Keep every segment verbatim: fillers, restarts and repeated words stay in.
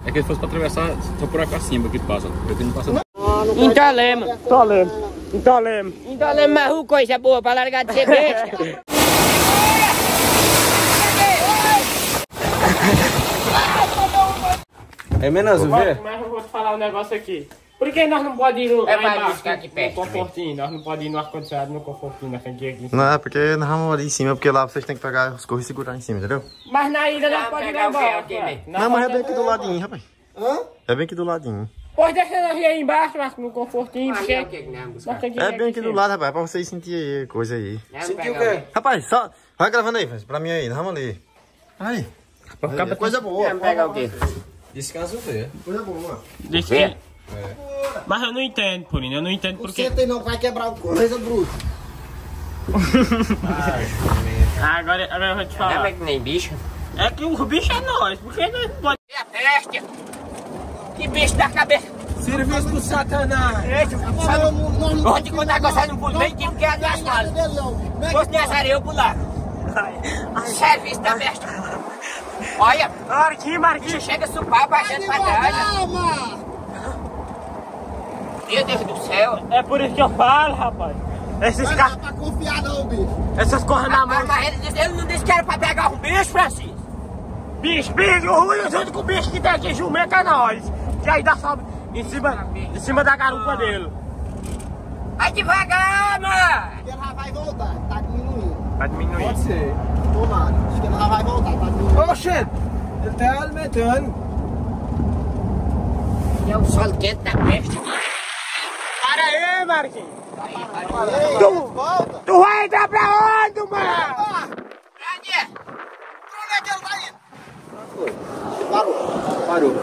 É que ele fosse pra atravessar só por aqui acima que passa. Porque não passa. Entolema. Entolema. Entolema. Entolema, mas coisa boa pra largar de ser besta. É menos ver? Mas eu vou te falar um negócio aqui. Por que nós não podemos ir no, É lá mais embaixo, buscar aqui no, perto, no confortinho? Nós não podemos ir no ar-condicionado, no confortinho, nós temos que ir aqui em cima. Não, é porque nós vamos ali em cima, porque lá vocês têm que pegar os corros e segurar em cima, entendeu? Mas na ida nós Não, podemos ir pegar lá o quê? embaixo, Aqui, ué. velho. Não, mas é bem aqui do ladinho, rapaz. Hã? É bem aqui do ladinho. Pois deixa nós ir aí embaixo, mas no confortinho, porque... Aí, o que que nós vamos buscar? nós temos que ir É bem aqui do em lado, rapaz, pra vocês sentirem aí, coisa aí. Nós vamos Sentiu o pegar quê? Rapaz, só... Vai gravando aí, pra mim aí, nós vamos ali. Aí. cima. Coisa boa. Vamos pegar o quê? Descanso ver. Coisa boa. Deixa É. Mas eu não entendo, Purinho, eu não entendo porque... Senta aí não, vai quebrar o coisa bruto. Ah, agora, agora eu vou te Não falar. é que nem bicho. É que o bicho é nós, porque nós não podemos... É a peste. Que bicho da cabeça. Serviço do Satanás. Ontem quando nós gostamos por bem, tinha que ir nas falas. Se fosse nessa eu pular. Serviço da peste. Olha, Marquinhos, Marquinhos. chega a supar baixando pra trás. Meu Deus do céu. É por isso que eu falo, rapaz. Esses Não caras, dá pra confiar não, bicho. essas corras na Mas, mão. mas ele, disse, ele não disse que era pra pegar um bicho, Francisco. Bicho, bicho, o ruim junto com o bicho que tem aqui, jumento é nós. Que aí dá sobe em cima, em cima da garupa dele. Vai devagar, mano. Ele já vai voltar, tá diminuindo. Vai diminuir. Pode ser. Tomara. Acho que ele já vai voltar, tá diminuindo. Oxe, ele tá alimentando. É o sol quente da peste. Para aí, Marquinhos. Ei, volta. Tu vai entrar pra onde, mano? Cadê? Pra onde é que ele tá indo? Parou. Parou.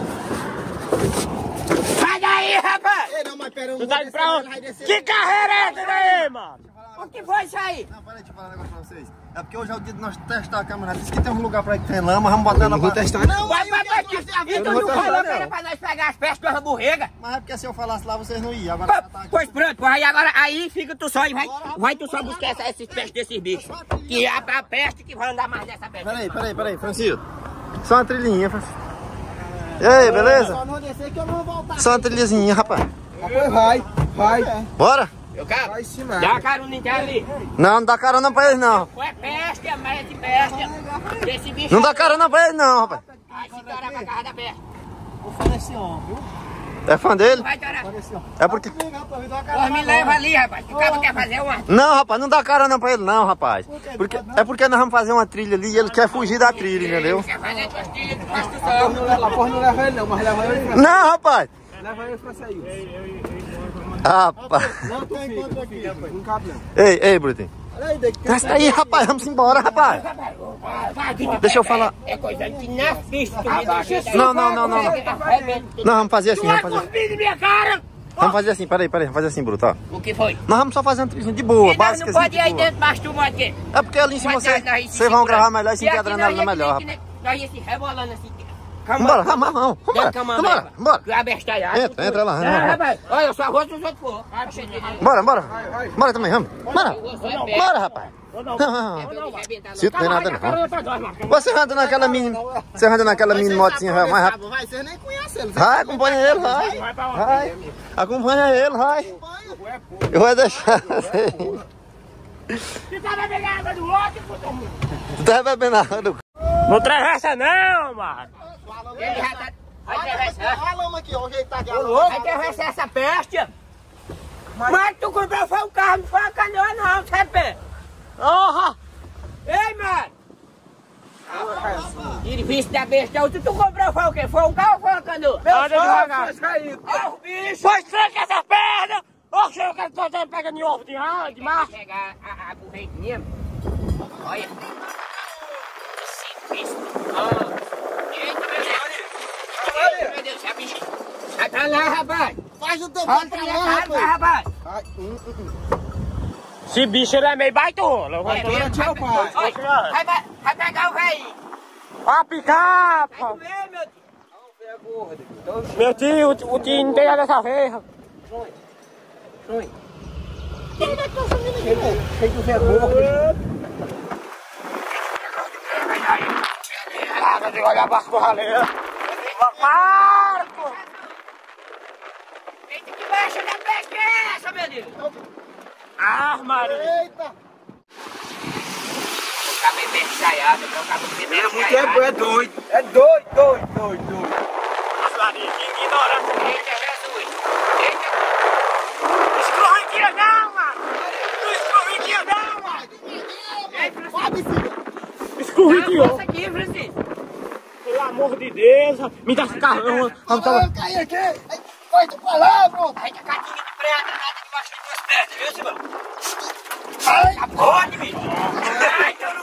Sai daí, rapaz. Ei, não, mas pera, eu Tu não tá vou indo descer, pra não, onde? ele vai descer. Que carreira é essa daí, mano? O que foi isso aí? Não, peraí, deixa eu falar um negócio pra vocês. É porque hoje é o dia de nós testar a caminhonete. Diz que tem um lugar pra ir que tem lama, vamos botar ela pra... testar. Não, Vai, aí vai, o que vai. é que nós temos a ver? E tu não não vou falou testar, que era não. pra nós pegar as pestes do ramburrega? Mas é porque se eu falasse lá, vocês não iam. Agora já tá aqui. Pois pronto, aí agora aí fica tu só e vai, vai tu só buscar essa, esses pestes desses bichos. Que é a peste que vai andar mais nessa peste. Peraí, peraí, peraí, Francisco. Só uma trilhinha, Francisco. E aí, beleza? Só não descer que eu não vou voltar. Só uma trilhazinha, rapaz. Depois vai, vai. Bora? Eu quero. Vai ensinar. Dá a carona inteira ali. Não, não dá carona pra eles não. Ou é peste, é meia de peste. Desse bicho. Não dá carona pra eles não, rapaz. Vai se torar pra casa da peste. Vou fazer esse homem, viu? É fã dele? Vai torar. É porque... Pô, me leva ali, rapaz. O cara quer fazer uma. Não, rapaz, não dá carona pra ele não, rapaz. Porque... É porque nós vamos fazer uma trilha ali e ele quer fugir da trilha, entendeu? Quer fazer as costilhas do pasto do A sol. não leva, a porra não leva ele não, mas leva ele pra... Não, rapaz. Leva ele pra sair. Rapaz. Não tem encontro aqui, rapaz. Não cabe não. Ei, ei, Brutinho. Olha aí, daqui. Desce daí, rapaz. Vamos embora, rapaz. Deixa eu falar. É coisa que na pista tu me deixa. Não, não, não, não. Não, Não, vamos fazer assim, vamos fazer. Cuspir na minha cara. Vamos fazer assim, peraí, peraí, vamos fazer assim, Bruto, ó. O que foi? Nós vamos só fazer uma trilha de boa, E nós básica não assim, pode ir aí de boa. dentro, mas tu pode ir. É porque ali em cima Mas vocês nós- nós ia se vocês vão segurando. gravar melhor e sentir E a aqui adrenalina nós ia melhor, que nem- rapaz. Nós ia se rebolando assim. Vambora, vamos, vamos, vamos, vambora, vambora. Tu abestalhado. Entra, entra lá, Não, entra lá. rapaz. Olha, eu só vou se os outros for. Bora, bora. Bora também, vamos. Bora. Bora, rapaz. Se tu tem nada não. Você anda naquela mini. Você anda naquela mini motinha mais rápido. Vai, vocês nem conhecem ele. Vai, acompanha ele, vai. Vai. Acompanha ele, vai. Eu vou deixar você. Tu tá bebendo água do outro, puta mundo. Tu tá bebendo água do... Não atravessa não, mano. Ele já tá... Vai atravessar. Olha a lama aqui, ó, o jeito tá aqui. a lama. Vai atravessar essa peste. Mas tu comprou foi um carro, não foi uma canoa não, sabe? Porra! Ei, mano. Difícil da besta, o que tu comprou foi o quê? Foi um carro ou foi uma canoa? Anda devagar. Olha o bicho. Pois tranca essa perna! Oxe, eu quero tô pegando em ovo de rã, de macho. Pegar a, a burretinha. Olha. Esse bicho. Oh. Eita, meu Deus. Eita, meu Deus, esse bicho. Sai pra lá, rapaz. Faz o teu Olha pé pra pra lá, lá, rapaz. rapaz. rapaz. Esse bicho ele é meio baitola. Eu vou Olha, tomar- vai, vai, vai, vai, vai, vai pegar o velho. Ó a picape. Vai comer, meu tio. Meu tio, o- o tio não tem nada dessa vez. Tem que ver gordo. Ah, vai ter que olhar para as corraleiras. Marco! Eita, que baixa da peste é essa, meu Deus? Ah, Maria! Eita! O cabo é bem ensaiado, o cabo é bem É muito ensaiado. é doido. É doido, doido, doido, doido. Maria, que ignorância! Eita, Jesus! Eita! Escorreguinha não, mano! Não escorreguinha não, mano! Ei, Francisco! Escorreguinha! Dá uma força aqui, Francisco! Pelo amor de Deus! Me dá esse carro! Vamos, vamos, Ah, eu caí aqui! Ai, vai tu pra lá, pronto! Ai, tá catinha de preta, nada debaixo das tuas pernas, viu, Simão? Ai! Tá pode, bicho! Ai, Toru!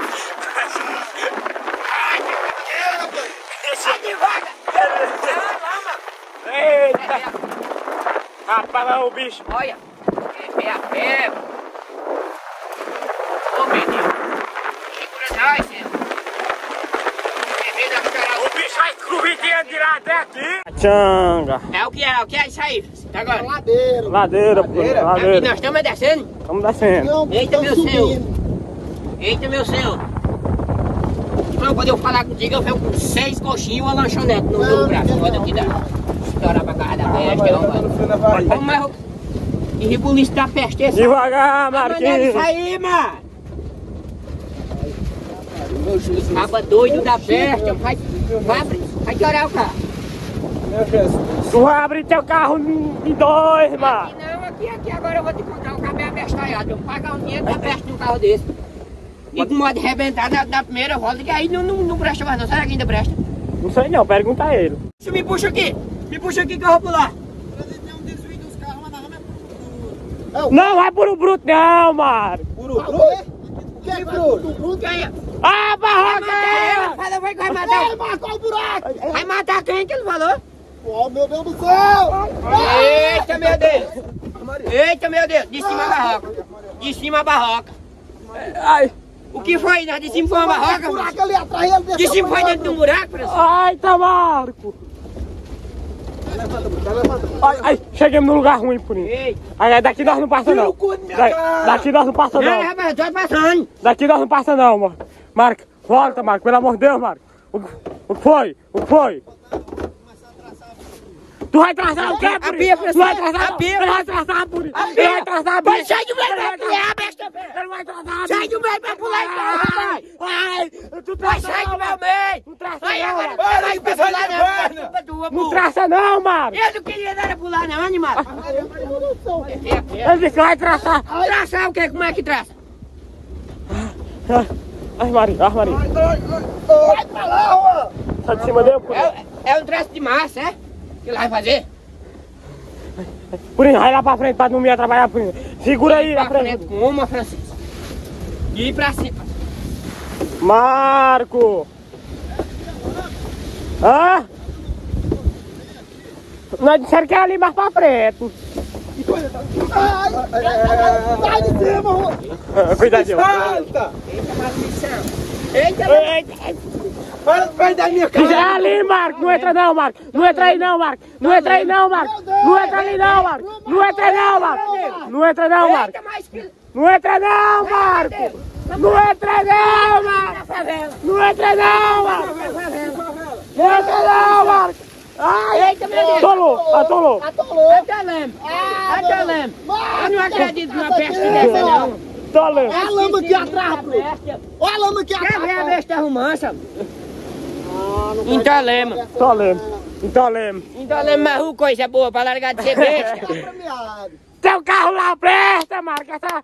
Ai, sai devagar! Não, não, Eita! Rapaz, lá o bicho! olha! É a pé! Ô, menino! Segura nós, Senhor! O bicho vai escorreguinha de lá até aqui! Tchanga! É o que é, o que é isso aí, Francisco? Agora? Ladeira! Ladeira, pô! Aqui Ladeira! nós estamos descendo? Vamos descendo! Não, Eita, tô meu subindo. Eita, meu senhor! Então, quando eu falar contigo, eu venho com seis coxinhas e uma lanchonete no meu braço. Olha aqui, dá. Estourar pra casa da peste, ó. Vamos mais. Que rebuliço da peste esse? Devagar, Tá mandando Marquinhos! isso aí, mano! Caba doido da peste, vai, vai, vai chorar o carro. Meu Jesus. Tu vai abrir teu carro em dois, mano! Aqui não, aqui, aqui agora eu vou te contar, o carro é abestalhado. Eu vou pagar um dinheiro da peste num carro desse. E com modo de arrebentar na, na primeira volta, que aí não, não, não presta mais não. Será que ainda presta? Não sei não, pergunta a ele. Deixa, me puxa aqui, me puxa aqui que eu vou pular. Tem um desvio dos carros, mas na rama é pro... Não vai por um bruto não, mano! Puro, Ah, puro. o que é bruto? Quem é? Ah, Vai barraca! matar, fala, vai que vai matar. Ai, marcou o buraco! Vai matar quem que ele falou? Oh, meu Deus do céu! Eita, meu Deus. Eita, meu Deus, de cima a barroca. De cima a barroca. Ai, O que foi? De cima foi uma barroca? O buraco ali atrás, ele De desceu cima pra foi lá. dentro de um buraco, Francisco? ai, tá Marco! Ai, ai, chegamos num lugar ruim, por isso. Ei. Ai, daqui nós não passa não. Da- Daqui nós não passa Não, não. rapaz, eu tô passando. Daqui nós não passa não, mano. Marco, volta, Marco, pelo amor de Deus, Marco. O, o que foi? O que foi? Tu vai traçar o quê, por A pia, isso? Tu vai Francisco, traçar a pia. Tu vai traçar por isso. A Tu pia. vai traçar a Vai, pia. sai do meio Ele vai da pia, traçar- besta. Ele vai traçar a Sai pia. do meio pra pular em casa, rapaz. Ai, tu Vai, traça sai do não, meu Marco. meio. Não traça Vai, não, agora Marco. não vai pra pular não, é culpa tua, Não pô. traça não, Marco. Eu não queria nada pular não, animal. É a pia. Ele disse que vai traçar. Traçar o quê? Como é que traça? Ai, Maria, ai, Maria. Vai pra lá, ó! Sai de cima dele, por isso. É, é um traço de massa, é? Que ele vai fazer? Purinho, vai lá pra frente pra não me atrapalhar, Purinho. Segura aí Pra na frente. frente com uma, Francisco. E ir pra cima. Marco! Hã? Nós disseram que era ali mais pra frente. Ai, sai de cima, ó! Ah, Cuidadinho. Salta! Eita, maldição. Eita, Eita. Para perto da minha É cara. ali, Marco! Não entra não, Marco! Não entra aí não, Marco! Não entra aí não, Marco! Não entra ali não, Marco! Não entra não, Marco! Não entra não, Marco! Eita, mais que... Não entra não, Marco! Não entra não, Marco! favela. Não entra não, Marco! Não entra não, Marco! Ai, Eita, meu Deus. atolou, atolou! Atolou! Até lembro. Até lembro. Eu não acredito numa peste dessa, não. Atolou! Olha a lama aqui atrás, pô! Olha a lama aqui Quer ver a atrás! besta arrumança? Então lembra. Atolemos! Atolemos! Então lembra mais uma coisa boa pra largar de ser besta. Tá premiado! Teu carro lá presta, Marco! Essa...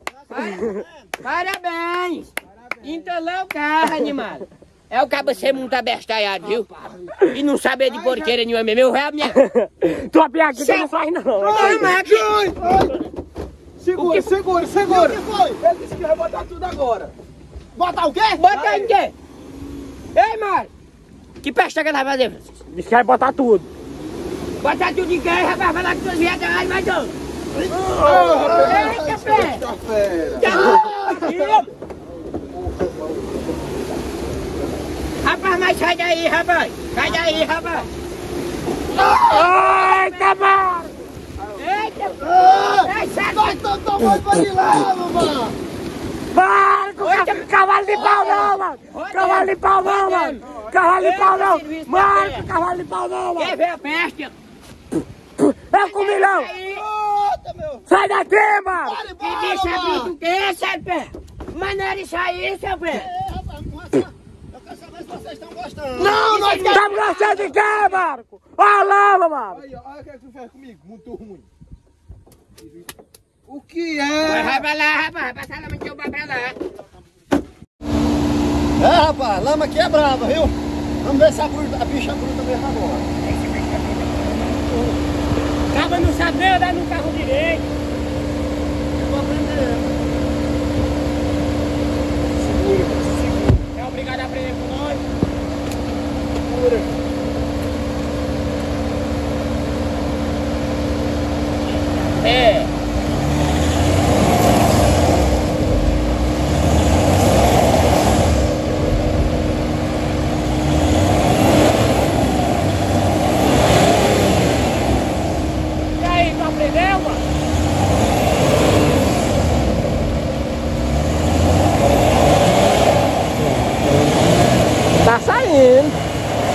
Parabéns. Então lá o carro, animal. É o cabo ser muito abestalhado, viu? E não saber de porqueira nenhuma mesmo. Eu a minha... Tua piada aqui tu não faz não! Ai, Marcos. Segura, segura, segura. O que foi? Ele disse que vai botar tudo agora. Botar o quê? Bota aí em quê? Ei, Mário. Que peste que ela vai fazer? Diz que vai botar tudo! Botar tudo em quê, rapaz? Falar que tu viadas aí, vai não. Eita, pé. Tá fera. Rapaz, mas sai daí, rapaz. Sai daí, rapaz. Eita, Marco! Eita. Ah, Ei, sai. nós estamos tomando panilado, mano! Marco! Cavalo de pau não, mano! Cavalo de pau não, mano! cavalo de pau não! Marco, cavalo de pau não, Quer mano! ver a peste? É com um milhão! Sai daqui, mano! Que bicho é bicho o quê, seu pé? Mas não era isso aí, seu pé! Eu quero saber se vocês estão gostando. Não, nós estamos gostando de quê, Marco? Olha lá, mano! Aí, ó, olha o que é que tu faz comigo, muito ruim. O que Vai, é? vai pra lá, rapaz, vai passar lá no teu pai pra lá. É, rapaz, lama aqui é brava, viu? Vamos ver se a, bruta, a bicha bruta mesmo agora. Acaba não sabe nem andar no carro direito. Eu vou aprender. Segura, segura. É obrigado a aprender com nós? Segura. É. E aí, tu aprendeu, mano? Tá saindo.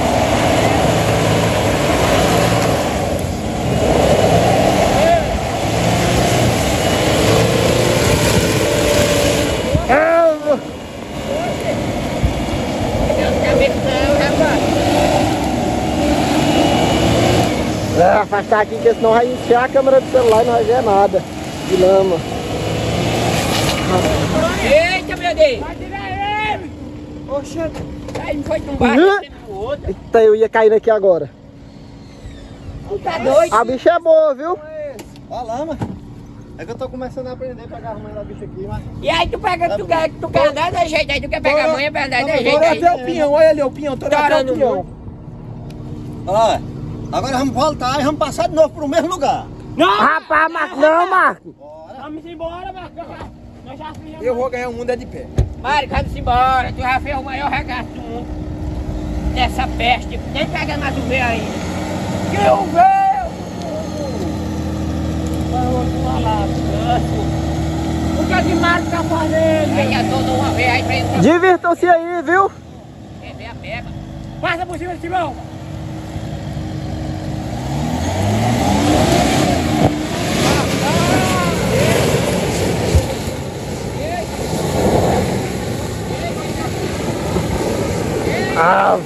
É, afastar aqui, porque senão vai encher a câmera do celular e não vai ver nada de lama. Eita, meu Deus! Vai tirar ele! Oxente! Aí foi de um barco Uhum. pro outro. Eita, eu ia cair aqui agora. Tu tá doido? A bicha é boa, viu? Ó a lama. É que eu tô começando a aprender a pegar a manha da bicha aqui, mas... E aí tu pega, tu quer, tu quer andar de jeito aí, tu quer pegar a manha pra andar de jeito Tora aí. até o pinhão, olha ali o pinhão, tora até Torando o pinhão. Olha, agora vamos voltar e vamos passar de novo pro mesmo lugar. Não! Rapaz, Marco, não, Marco! Vamos embora, Marco. Nós já fizemos. Eu vou ganhar um mundo é de pé. Mário, vamos embora, tu já fez o maior regaço do mundo. Dessa peste, nem pega mais do meio aí. Que eu vejo! O que é que Marco tá fazendo? Aí já tô de uma vez aí pra ele. Divirtam-se aí, viu? Quer ver a pega? Passa por cima de Simão. Ah,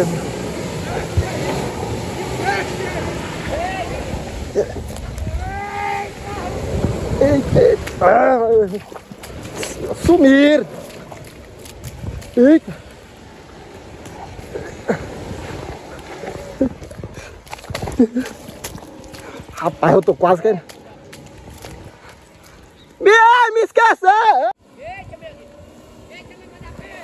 eita, eita. Ah, sumir. Eita. Rapaz, eu tô quase querendo. Ai, me esquece! Eita, meu Deus! Eita, me manda pé!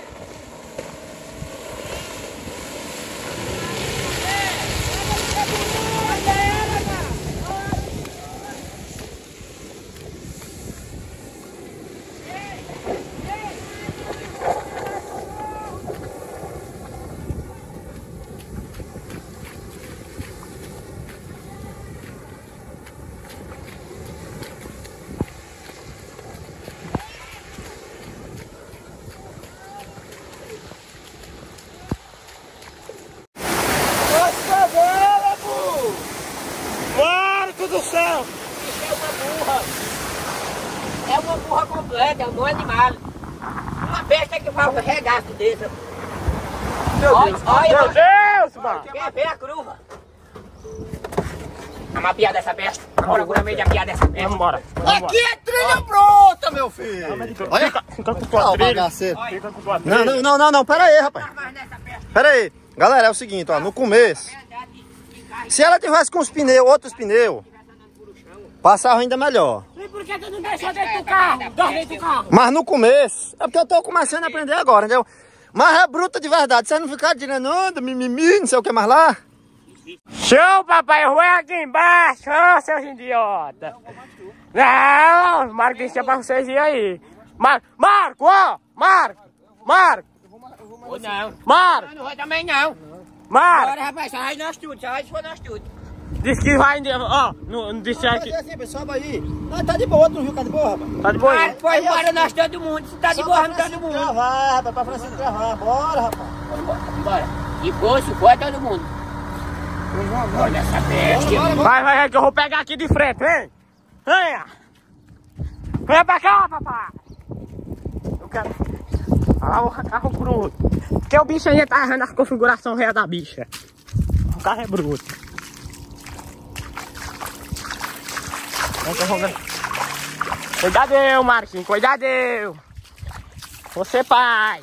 Marco do céu! Isso é uma burra! É uma burra completa, é um bom animal. Uma besta que faz um regaço desse. Olha, olha, Meu Deus, mano! quer ver a cruva? É uma piada essa besta. Agora por meio da piada dessa besta. Vamos embora. Vamos Aqui é trilha pronta, meu filho! Olha, Fica, fica com ó, tua o trilha. bagaceiro. Fica com tua trilha. Não, não, não, não, não, pera aí, rapaz. Mas nessa besta, Pera aí. Galera, é o seguinte, ó, no começo, andar de, de carro. se ela tivesse com os pneus, outros pneus, passava ainda melhor. E por que tu não deixou dentro do carro? Dorme dentro do carro. Mas no começo, é porque eu tô começando a aprender agora, entendeu? Mas é bruta de verdade, vocês não ficaram tirando onda, mimimi, não sei o que mais lá. Show, papai, eu vou aqui embaixo, ô, seus idiotas. Não, Marco deixa pra vocês ir aí. Mar Marco, ó, Marco, Marco, Ou não. Marco, Não, não vai também não. Marco. Agora, rapaz, só vai nós tudo, só vai se for nós tudo. Diz que vai, ó, não, não disse aqui. assim, pessoal, aí. Não, tá de boa, tu não viu que tá de boa, rapaz? Tá de boa aí? Mas foi embora nós todo mundo, se tá de boa, todo mundo. Gravar, rapaz, pra Francisco gravar. Bora, rapaz. Bora. E foi, se foi todo mundo. Olha essa peste. Vai, vai, vai, que eu vou pegar aqui de frente, vem! Venha! Venha pra cá, papai! Eu quero... Olha lá o carro bruto. Porque o bicho ainda tá errando a configuração real da bicha. O carro é bruto. Cuidadeu, Marquinhos, cuidadeu! Você, pai!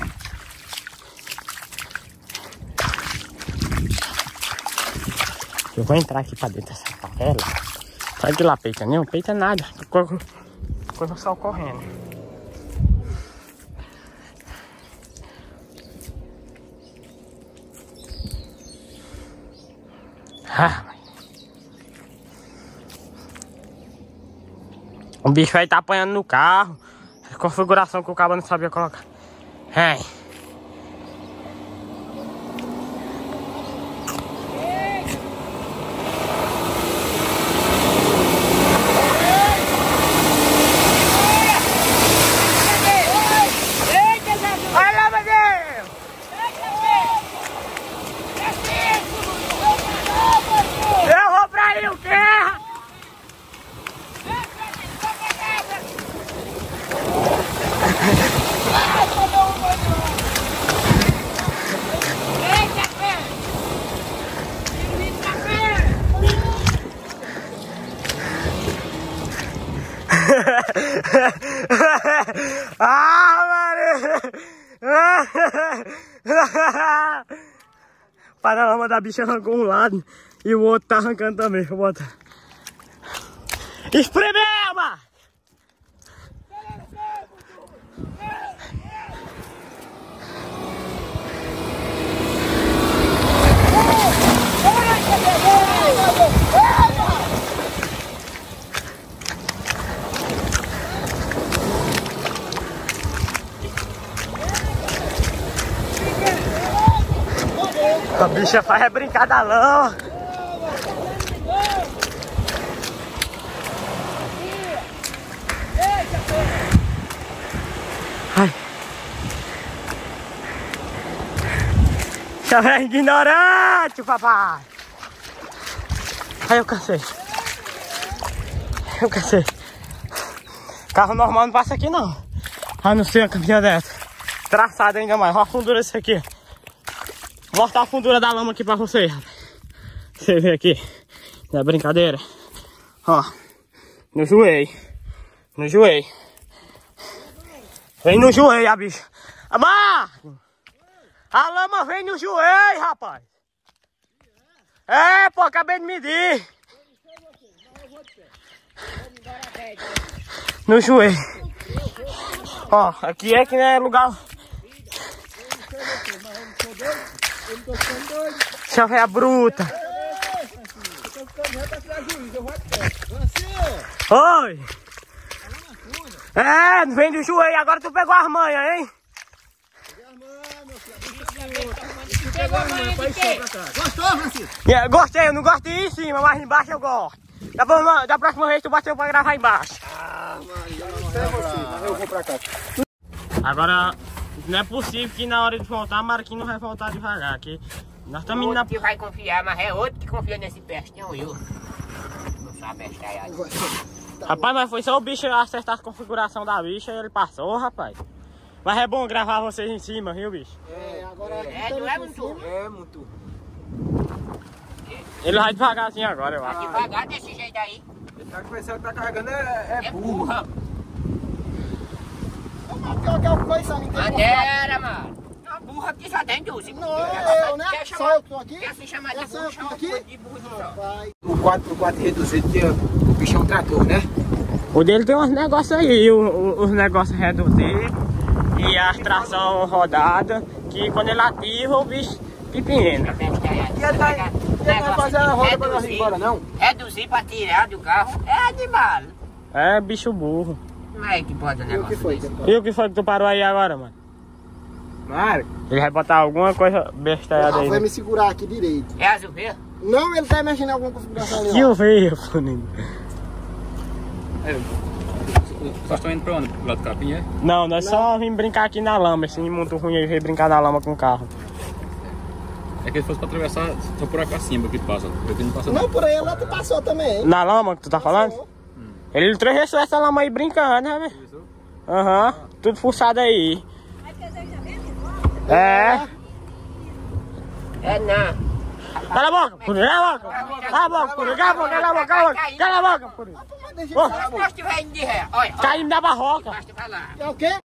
Eu vou entrar aqui pra dentro dessa favela. Sai de lá, peita, não peita nada. Coisa só correndo. Ah, o bicho aí tá apanhando no carro. A configuração que o cabo não sabia colocar. Ai. Ah, mano! O paralama da bicha arrancou um lado e o outro tá arrancando também. Vou botar. Espremeu, mano! A bicha faz é brincadalão. Ai. Já é ignorante, papai. Ai, eu cansei. Eu cansei. Carro normal não passa aqui, não. A não ser a caminhonete. Traçada ainda mais. Olha a fundura disso aqui. Vou mostrar a fundura da lama aqui pra vocês. Você vê aqui. Não é brincadeira. Ó. No joelho. No joelho. Vem no joelho, a bicha. Amar! A lama vem no joelho, rapaz. É, pô, acabei de medir. No joelho. Ó, aqui é que não é lugar. Deixa eu ver a bruta. Oi. É, vem do joelho. Agora tu pegou as manhas, hein? Gostou, Francisco? Yeah, gostei, eu não gosto de ir em cima, mas embaixo eu gosto. Da próxima, da próxima vez tu bateu pra gravar embaixo. Ah, mano, eu vou pra cá. Agora, não é possível que na hora de voltar, Marquinhos não vai voltar devagar. Que nós estamos indo na... Outro que vai confiar, mas é outro que confia nesse pestão, eu. Não sabe bestar. Rapaz, mas foi só o bicho acertar a configuração da bicha e ele passou, rapaz. Mas é bom gravar vocês em cima, viu, bicho? É, agora... É, não é muito. É, muito. Ele vai devagarzinho agora, eu acho. Devagar desse jeito aí. Ele tá começando, tá carregando, é, é É burro. burra. Qual que é o coisa? Maneira, mano. A burra aqui só tem doze. Não, eu, né? Quer Só chamar, eu que tô aqui? quer se chamar de É só burro, eu chama que tô aqui? de burro só. Vai. O quatro por quatro reduzido tinha o bichão trator, né? O dele tem uns negócios aí, o, o, os negócios reduzidos e a tração rodada, que quando ele ativa o bicho pipina. E ele vai, ele vai fazer a roda pra nós ir embora, não? Reduzir pra tirar do carro é animal. É bicho burro. Como é que pode o E o que negócio foi? desse? E o que foi que tu parou aí agora, mano? Mário, Ele vai botar alguma coisa bestada Ah, aí, vai né? me segurar aqui direito. É azul verde? Não, ele tá mexendo em alguma configuração ali. Que ó. eu veio, Funinho. Vocês estão indo pra onde? Pro lado do capim, é? Não, nós só vim brincar aqui na lama, assim, muito ruim aí vir brincar na lama com o carro. É que ele fosse pra atravessar só por aqui acima que passa. Porque não passa Não, por aí lá tu passou também. Na lama que tu tá falando? Hum. Ele atravessou essa lama aí brincando, né? Aham, uhum. Tudo fuçado aí. É. É não. Cala a boca, Puri, cala a boca. Cala a boca, Puri, cala a boca, cala a boca, cala a boca. Cala a boca, Puri. Se nós tiver indo de ré, olha. Caindo da barroca. Basta falar. É o quê?